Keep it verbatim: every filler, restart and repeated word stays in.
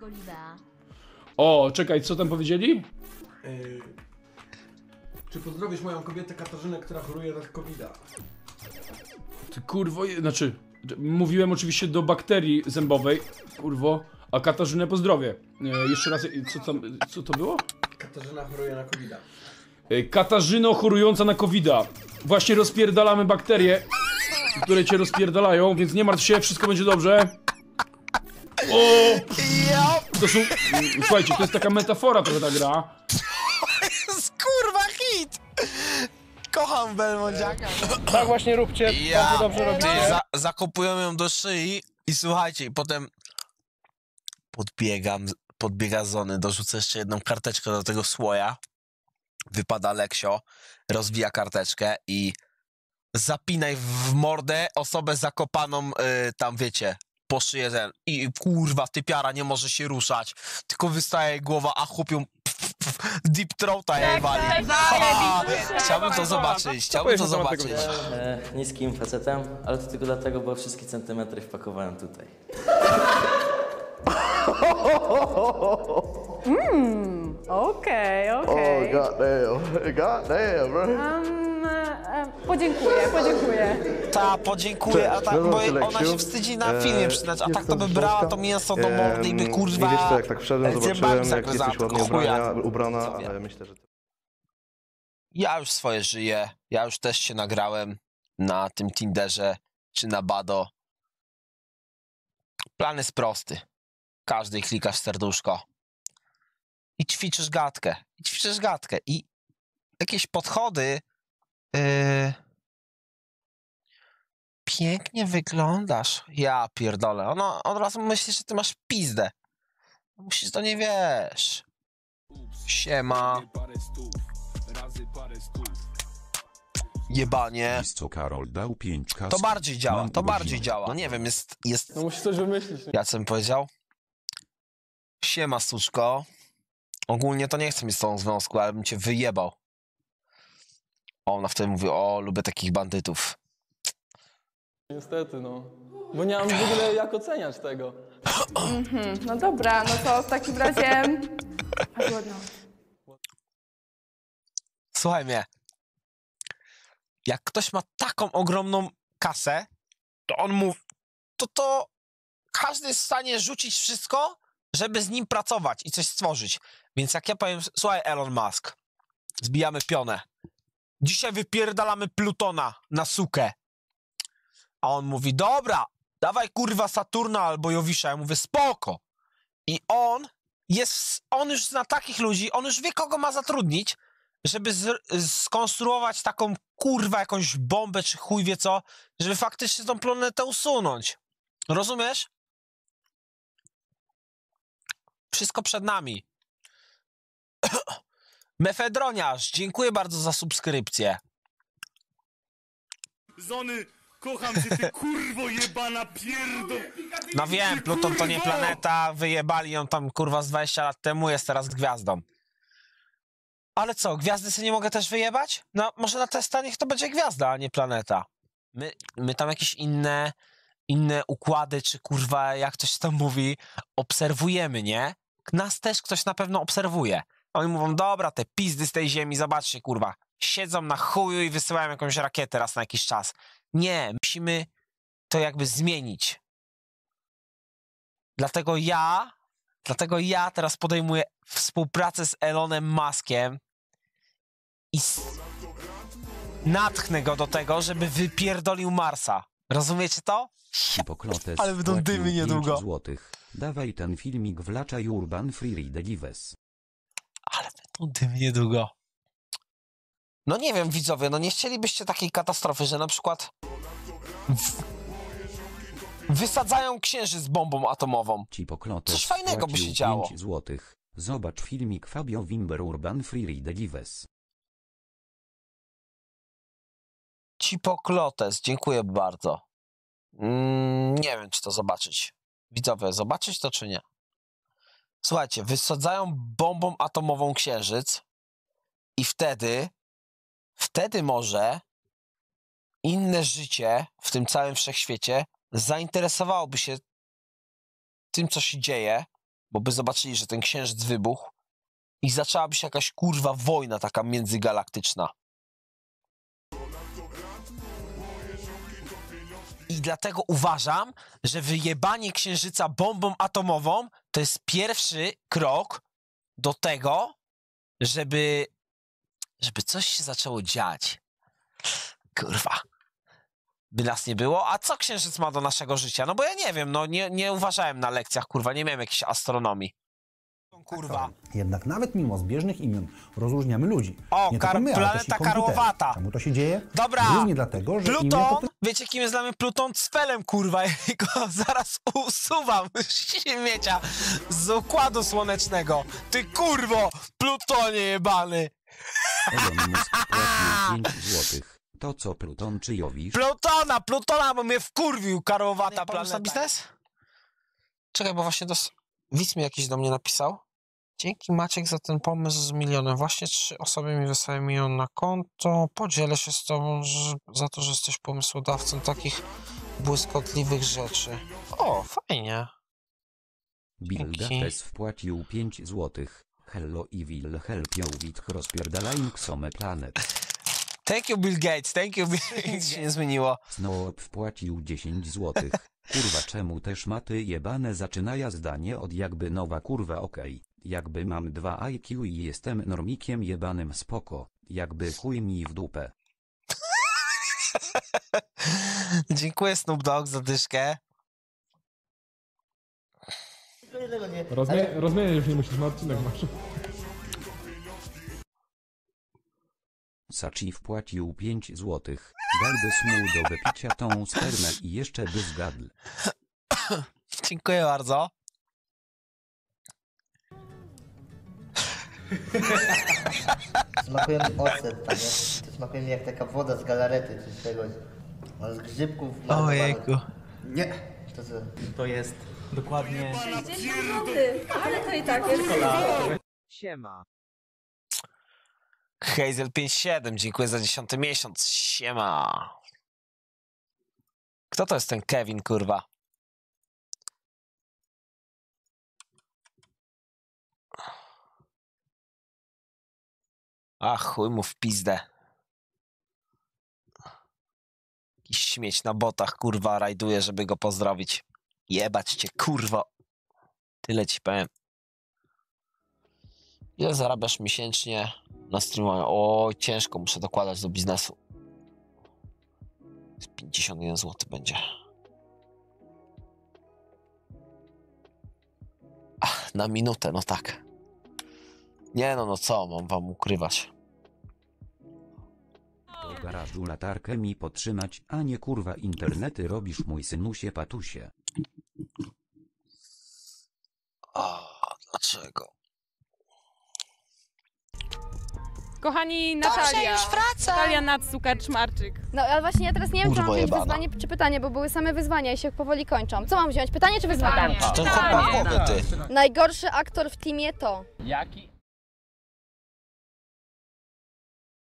O, czekaj, co tam powiedzieli? Yy, czy pozdrowisz moją kobietę Katarzynę, która choruje na kowida? Ty kurwo, je- znaczy, mówiłem oczywiście do bakterii zębowej, kurwo, a Katarzynę pozdrowię. E, jeszcze raz, e, co, tam, co to było? Katarzyna choruje na kowida. E, Katarzyno chorująca na kowida. Właśnie rozpierdalamy bakterie, które cię rozpierdalają, więc nie martw się, wszystko będzie dobrze. O! To są, słuchajcie, to jest taka metafora trochę ta gra. Kurwa hit! Kocham Belmondziaka. Tak właśnie róbcie, Ja, bardzo dobrze robicie. za, zakopują ją do szyi i słuchajcie, i potem podbiegam, podbiega Zony, dorzucę jeszcze jedną karteczkę do tego słoja, wypada Leksio, rozwija karteczkę i zapinaj w mordę osobę zakopaną, y, tam wiecie, po szyję ten, i kurwa, typiara nie może się ruszać, tylko wystaje jej głowa, a chłopią deep throata jej wali. Ha, chciałbym to zobaczyć, chciałbym to zobaczyć. E, niskim facetem, ale to tylko dlatego, bo wszystkie centymetry wpakowałem tutaj. Mmm, okej, okej. Oh, goddamn. Goddamn, bro. Um, e, podziękuję, podziękuję. Ta, podziękuję, a tak, bo Przepraszam, ona się Leksiu. wstydzi na E, filmie przyznać, a tak to jestem by z brała Śląska. to mięso do mordy i by Em, kurwa... I wiesz co, jak tak wszedłem, zębami zobaczyłem, jak zagryzała jesteś ładnie tego chuja. ubrana, ubrana, Sobie. ale myślę, że... Ja już swoje żyję, ja już też się nagrałem na tym Tinderze czy na Bado. Plan jest prosty. Każdy klikasz serduszko. I ćwiczysz gadkę. I ćwiczysz gadkę. I jakieś podchody... Yy... Pięknie wyglądasz. Ja pierdolę. Ono od razu myśli, że ty masz pizdę. Musisz to nie wiesz. Siema. Jebanie. Co Karol dał pięć kas. To bardziej działa, Mam to bardziej godzinę. działa. Nie wiem, jest... jest... No musisz coś wymyślić. Ja co bym powiedział? Siema, suczko. Ogólnie to nie chcę mieć z tą związku, ale bym cię wyjebał. Ona wtedy mówi, o, lubię takich bandytów. Niestety, no. Bo nie mam w ogóle jak oceniać tego. Mhm, no dobra, no to w takim razie... A, głodno. Słuchaj mnie. Jak ktoś ma taką ogromną kasę, to on mówi, to to każdy jest w stanie rzucić wszystko, żeby z nim pracować i coś stworzyć. Więc jak ja powiem, słuchaj Elon Musk, zbijamy pionę. Dzisiaj wypierdalamy Plutona na sukę. A on mówi, dobra, dawaj kurwa Saturna albo Jowisza. Ja mówię, spoko. I on jest, on już zna takich ludzi, on już wie, kogo ma zatrudnić, żeby z, skonstruować taką kurwa jakąś bombę czy chuj wie co, żeby faktycznie tą planetę usunąć. Rozumiesz? Wszystko przed nami. Mefedroniarz, dziękuję bardzo za subskrypcję. Zony, kocham cię, ty kurwo jebana pierdo! No wiem, Pluton to nie planeta, wyjebali ją tam kurwa z dwadzieścia lat temu, jest teraz gwiazdą. Ale co, gwiazdy sobie nie mogę też wyjebać? No może na testa niech to będzie gwiazda, a nie planeta. My, my tam jakieś inne, inne układy, czy kurwa jak ktoś tam mówi, obserwujemy, nie? Nas też ktoś na pewno obserwuje. Oni mówią, dobra, te pizdy z tej ziemi, zobaczcie, kurwa, siedzą na chuju i wysyłają jakąś rakietę raz na jakiś czas. Nie, musimy to jakby zmienić. Dlatego ja, dlatego ja teraz podejmuję współpracę z Elonem Muskiem i s- natchnę go do tego, żeby wypierdolił Marsa. Rozumiecie to? Hipoklotes Ale będą wpłacił dymy niedługo. pięć złotych. Dawaj ten filmik wlaczaj Urban Free Delives. Ale będą dymy niedługo. No nie wiem, widzowie, no nie chcielibyście takiej katastrofy, że na przykład w... wysadzają księżyc bombą atomową. Hipoklotes Coś fajnego by się wpłacił działo. pięć złotych. Zobacz filmik Fabio Wimber Urban Free Delives. Cipoklotes, dziękuję bardzo. Mm, nie wiem, czy to zobaczyć. Widzowie, zobaczyć to, czy nie? Słuchajcie, wysadzają bombą atomową księżyc i wtedy, wtedy może inne życie w tym całym wszechświecie zainteresowałoby się tym, co się dzieje, bo by zobaczyli, że ten księżyc wybuchł i zaczęłaby się jakaś kurwa wojna taka międzygalaktyczna. I dlatego uważam, że wyjebanie księżyca bombą atomową to jest pierwszy krok do tego, żeby, żeby coś się zaczęło dziać. Kurwa. By nas nie było. A co księżyc ma do naszego życia? No bo ja nie wiem, no nie, nie uważałem na lekcjach, kurwa, nie miałem jakiejś astronomii. Kurwa. Jednak nawet mimo zbieżnych imion rozróżniamy ludzi. O, nie kar tylko my, ale też i planeta komputery. karłowata. Czemu to się dzieje? Dobra. Głównie dlatego, że imię Pluton, to wiecie kim jest dla mnie Pluton? Cfelem, kurwa, ja go zaraz usuwam śmiecia z układu słonecznego. Ty kurwo, Plutonie jebany. Elon Musk płacił pięć złotych. To co Pluton czy Jowisz? Plutona, Plutona, bo mnie wkurwił karłowata planeta. Na biznes? Czekaj, bo właśnie dos... widz mi jakiś do mnie napisał. Dzięki Maciek za ten pomysł z milionem. Właśnie trzy osoby mi wysłały milion na konto. Podzielę się z tobą że, za to, że jesteś pomysłodawcą takich błyskotliwych rzeczy. O, fajnie. Bill Gates wpłacił pięć złotych. Hello i will help you with rozpierdalaing some planet. Thank you Bill Gates, thank you Bill Gates. Nic się nie zmieniło. Snoop wpłacił dziesięć złotych. Kurwa czemu te szmaty jebane zaczynają zdanie od jakby nowa kurwa okej. Okay. Jakby mam dwa I Q i jestem normikiem jebanym spoko. Jakby chuj mi w dupę. Dziękuję Snoop za dyszkę. Rozmie rozmieniać już nie musisz, na odcinek masz. Sachi wpłacił pięć złotych. Dałbyś mu do wypicia tą spermę i jeszcze by zgadł. Dziękuję bardzo. Smakuje mi ocet, tak, nie? To smakuje mi jak taka woda z galarety czy z czegoś. Ale z grzybków. Ojejku. Nie. To co? To jest dokładnie... Ale to i tak jest. Siema. Hazel pięć siedem, dziękuję za dziesiąty miesiąc. Siema. Kto to jest ten Kevin, kurwa? Ach, chuj mu w pizdę. Jakiś śmieć na botach, kurwa, rajduje, żeby go pozdrowić. Jebać cię, kurwo. Tyle ci powiem. Ile zarabiasz miesięcznie na streamowaniu? O, ciężko, muszę dokładać do biznesu. pięćdziesiąt jeden złotych będzie. Ach, na minutę, no tak. Nie no, no co, mam wam ukrywać. Do garażu latarkę mi podtrzymać, a nie kurwa internety robisz mój synusie patusie. A dlaczego? Kochani, Natalia. już wraca. Natalia Natsuka-Czmarczyk. No ale właśnie ja teraz nie wiem, czy Kurwo mam wziąć jebana. wyzwanie czy pytanie, bo były same wyzwania i się powoli kończą. Co mam wziąć? Pytanie czy wyzwanie? To chłopak głowy, ty. Najgorszy aktor w teamie to... Jaki